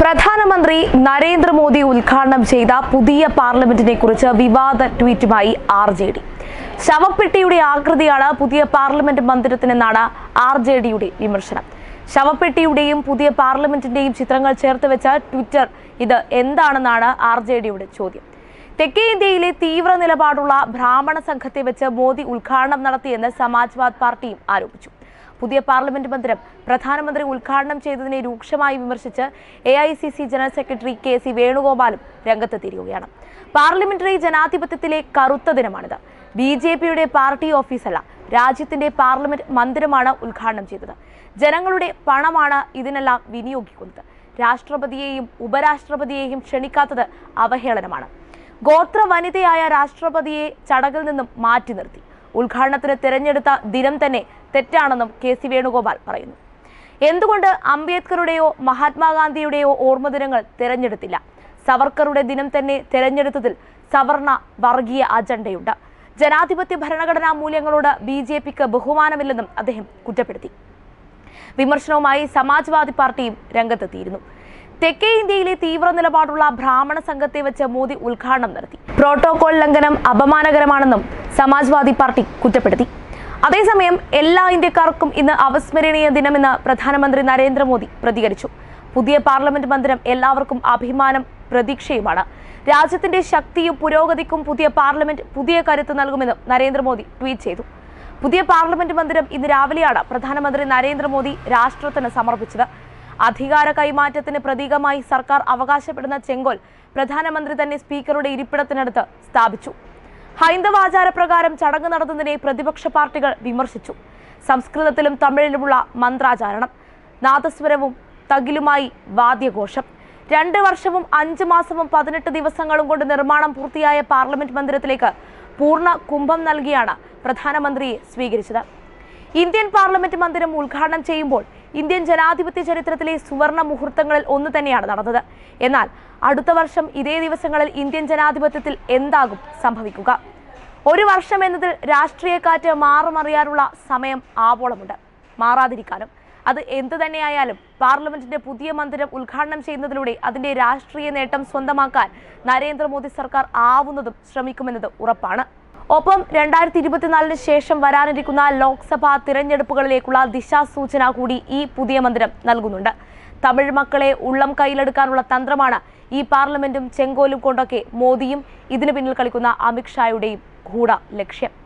പ്രധാനമന്ത്രി നരേന്ദ്രമോദി ഉദ്ഘാടനം ചെയ്ത പുതിയ പാർലമെന്റിനെ കുറിച്ച് വിവാദ ട്വീറ്റുമായി ആർജെഡി. ശവപ്പെട്ടിയുടെ ആകൃതിയാണ് പുതിയ പാർലമെന്റ് മന്ദിരത്തിനെന്നാണ് ആർജെഡിയുടെ വിമർശനം. ശവപ്പെട്ടിയുടെയും പുതിയ പാർലമെന്റിന്റെയും ചിത്രങ്ങൾ ചേർത്ത് വെച്ച ട്വിറ്റർ ഇത് എന്താണെന്നാണ് ആർജെഡിയുടെ ചോദ്യം. തെക്കേ ഇന്ത്യയിലെ തീവ്ര നിലപാടുള്ള ബ്രാഹ്മണ സംഘത്തെ വെച്ച് മോദി ഉദ്ഘാടനം നടത്തിയെന്ന് സമാജ്വാദ് പാർട്ടിയും ആരോപിച്ചു. പുതിയ പാർലമെന്റ് മന്ദിരം പ്രധാനമന്ത്രി ഉദ്ഘാടനം ചെയ്തതിനെ രൂക്ഷമായി വിമർശിച്ച് AICC ജനറൽ സെക്രട്ടറി KC വേണുഗോപാലും രംഗത്തെത്തിയിരിക്കുകയാണ്. പാർലമെന്ററി ജനാധിപത്യത്തിലെ കറുത്ത ദിനമാണിത്. BJPയുടെ പാർട്ടി ഓഫീസല്ല, രാജ്യത്തിന്റെ പാർലമെന്റ് മന്ദിരമാണ് ഉദ്ഘാടനം ചെയ്തത്. ജനങ്ങളുടെ പണമാണ് ഇതിനെല്ലാം വിനിയോഗിക്കുന്നത്. രാഷ്ട്രപതിയെയും ഉപരാഷ്ട്രപതിയെയും ക്ഷണിക്കാത്തത് അവഹേളനമാണ്. ഗോത്ര വനിതയായ രാഷ്ട്രപതിയെ ചടങ്ങിൽ നിന്നും മാറ്റി നിർത്തി. ഉദ്ഘാടനത്തിന് തിരഞ്ഞെടുത്ത ദിനം തന്നെ തെറ്റാണെന്നും KC വേണുഗോപാൽ പറയുന്നു. എന്തുകൊണ്ട് അംബേദ്കറുടെയോ മഹാത്മാഗാന്ധിയുടെയോ ഓർമ്മദിനങ്ങൾ തിരഞ്ഞെടുത്തില്ല? സവർക്കറുടെ ദിനം തന്നെ തിരഞ്ഞെടുത്തതിൽ സവർണ വർഗീയ അജണ്ടയുണ്ട്. ജനാധിപത്യ ഭരണഘടനാ മൂല്യങ്ങളോട് BJPക്ക് ബഹുമാനമില്ലെന്നും അദ്ദേഹം കുറ്റപ്പെടുത്തി. വിമർശനവുമായി സമാജ്വാദി പാർട്ടിയും രംഗത്തെത്തിയിരുന്നു. തെക്കേ ഇന്ത്യയിലെ തീവ്ര നിലപാടുള്ള ബ്രാഹ്മണ സംഘത്തെ വെച്ച് മോദി ഉദ്ഘാടനം നടത്തി. പ്രോട്ടോകോൾ ലംഘനം അപമാനകരമാണെന്നും സമാജ്വാദി പാർട്ടി കുറ്റപ്പെടുത്തി. അതേസമയം എല്ലാ ഇന്ത്യക്കാർക്കും ഇന്ന് അവിസ്മരണീയ ദിനമെന്ന് പ്രധാനമന്ത്രി നരേന്ദ്രമോദി പ്രതികരിച്ചു. പുതിയ പാർലമെന്റ് മന്ദിരം എല്ലാവർക്കും അഭിമാനം പ്രതീക്ഷയുമാണ്. രാജ്യത്തിന്റെ ശക്തിയും പുരോഗതിക്കും പുതിയ പാർലമെന്റ് പുതിയ കരുത്ത് നൽകുമെന്നും നരേന്ദ്രമോദി ട്വീറ്റ് ചെയ്തു. പുതിയ പാർലമെന്റ് മന്ദിരം ഇന്ന് രാവിലെയാണ് പ്രധാനമന്ത്രി നരേന്ദ്രമോദി രാഷ്ട്രത്തിന് സമർപ്പിച്ചത്. അധികാര കൈമാറ്റത്തിന് പ്രതീകമായി സർക്കാർ അവകാശപ്പെടുന്ന ചെങ്കോൽ പ്രധാനമന്ത്രി തന്നെ സ്പീക്കറുടെ ഇരിപ്പിടത്തിനടുത്ത് സ്ഥാപിച്ചു. ഹൈന്ദവാചാരപ്രകാരം ചടങ്ങ് നടത്തുന്നതിനെ പ്രതിപക്ഷ പാർട്ടികൾ വിമർശിച്ചു. സംസ്കൃതത്തിലും തമിഴിലുമുള്ള മന്ത്രാചാരണം, നാദസ്വരവും തകിലുമായി വാദ്യഘോഷം. 2 വർഷവും 5 മാസവും 18 ദിവസങ്ങളും കൊണ്ട് നിർമ്മാണം പൂർത്തിയായ പാർലമെന്റ് മന്ദിരത്തിലേക്ക് പൂർണ്ണ കുംഭം നൽകിയാണ് പ്രധാനമന്ത്രിയെ സ്വീകരിച്ചത്. ഇന്ത്യൻ പാർലമെന്റ് മന്ദിരം ഉദ്ഘാടനം ചെയ്യുമ്പോൾ ഇന്ത്യൻ ജനാധിപത്യ ചരിത്രത്തിലെ സുവർണ മുഹൂർത്തങ്ങളിൽ ഒന്ന് തന്നെയാണ് നടന്നത്. എന്നാൽ അടുത്ത വർഷം ഇതേ ദിവസങ്ങളിൽ ഇന്ത്യൻ ജനാധിപത്യത്തിൽ എന്താകും സംഭവിക്കുക? 1 വർഷം എന്നതിൽ രാഷ്ട്രീയ കാറ്റ് മാറുമറിയാനുള്ള സമയം ആവോളമുണ്ട്. മാറാതിരിക്കാനും. അത് എന്തു തന്നെയായാലും പാർലമെന്റിന്റെ പുതിയ മന്ദിരം ഉദ്ഘാടനം ചെയ്യുന്നതിലൂടെ അതിന്റെ രാഷ്ട്രീയ നേട്ടം സ്വന്തമാക്കാൻ നരേന്ദ്രമോദി സർക്കാർ ആവുന്നതും ശ്രമിക്കുമെന്നത് ഉറപ്പാണ്. ഒപ്പം 2024 ശേഷം വരാനിരിക്കുന്ന ലോക്സഭാ തിരഞ്ഞെടുപ്പുകളിലേക്കുള്ള ദിശാസൂചന കൂടി ഈ പുതിയ മന്ദിരം നൽകുന്നുണ്ട്. തമിഴ് മക്കളെ ഉള്ളം കയ്യിലെടുക്കാനുള്ള തന്ത്രമാണ് ഈ പാർലമെന്റും ചെങ്കോലും കൊണ്ടൊക്കെ മോദിയും ഇതിനു പിന്നിൽ കളിക്കുന്ന അമിത് ഷായുടെയും ഗൂഢ ലക്ഷ്യം.